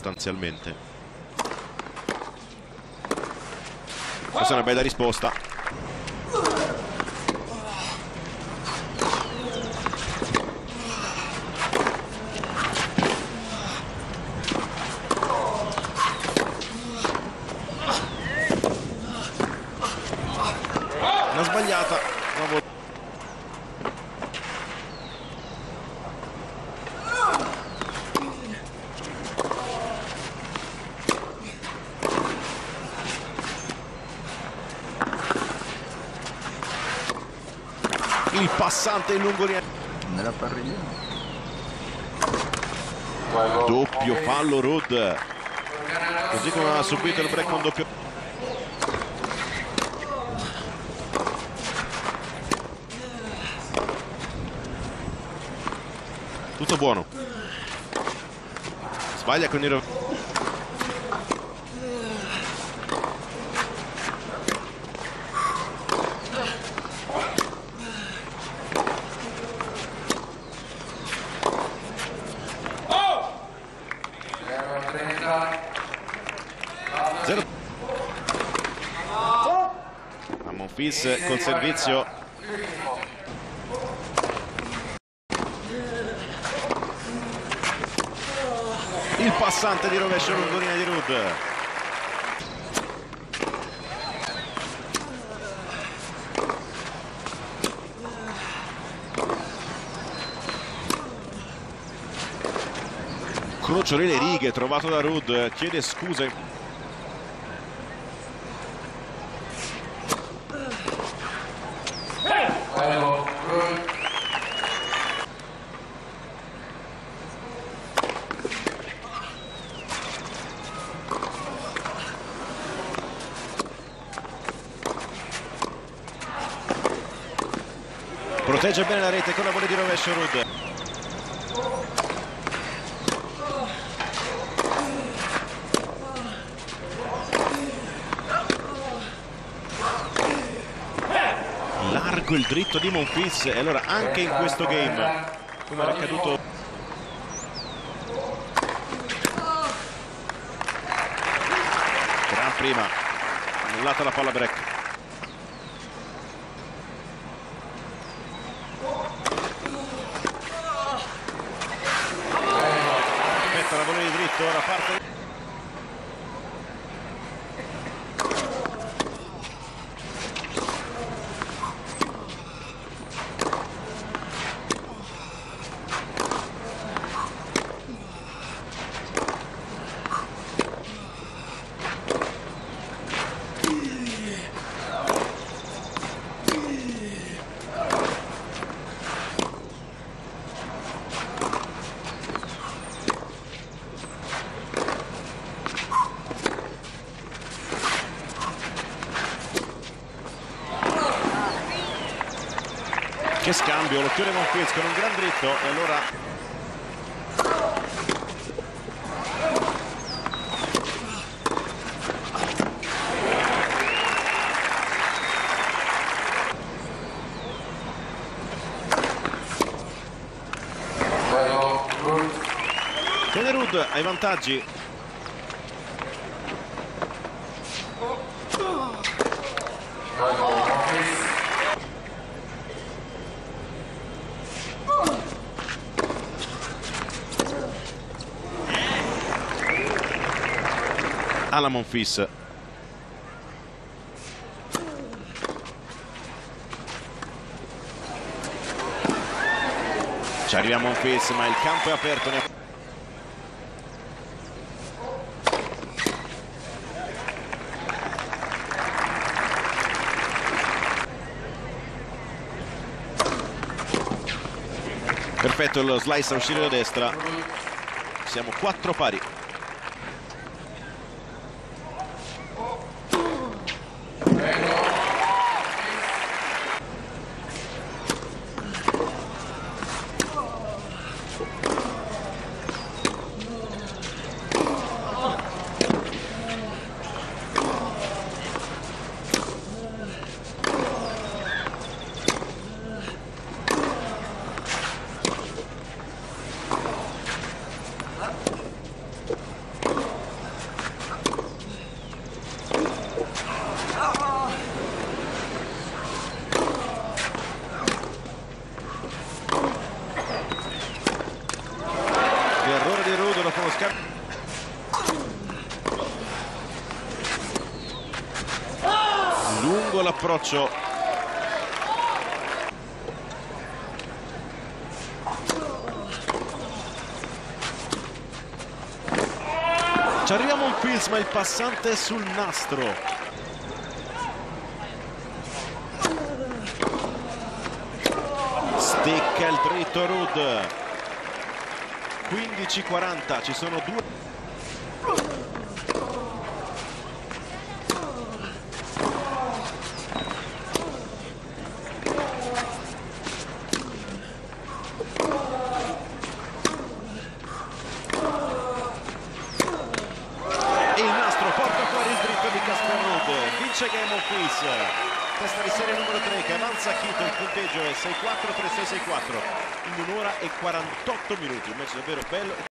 sostanzialmente. Questa è una bella risposta. Una sbagliata. Il passante in lungolinea. Nella parriglia. Doppio fallo Rudd. Così come ha subito il break con doppio. Tutto buono. Sbaglia con il... a Monfils col servizio. Il passante di rovescio lungolinea di Rudd. Crocio nelle righe trovato da Rudd, chiede scuse. Protegge bene la rete con la volley di rovescio Rudd. Largo il dritto di Monfils e allora anche in questo game, come era accaduto, gran prima, annullata la palla break. Aspetta la volley di dritto, ora parte. Che scambio, lo chiude Monfils con un gran dritto e allora tiene Rudd ai vantaggi. Alla Monfils. Ci arriva Monfils ma il campo è aperto. Perfetto lo slice a uscire da destra. Siamo 4 pari. lungo l'approccio. Ci arriva Monfils, ma il passante è sul nastro. Stecca il dritto Ruud. 15:40, ci sono due. Il nastro porta fuori il dritto di Casper Ruud. Vince game Monfils. Testa di serie numero 3 che avanza a Quito, il punteggio è 6-4, 3-6, 6-4 in 1 ora e 48 minuti, un match davvero bello.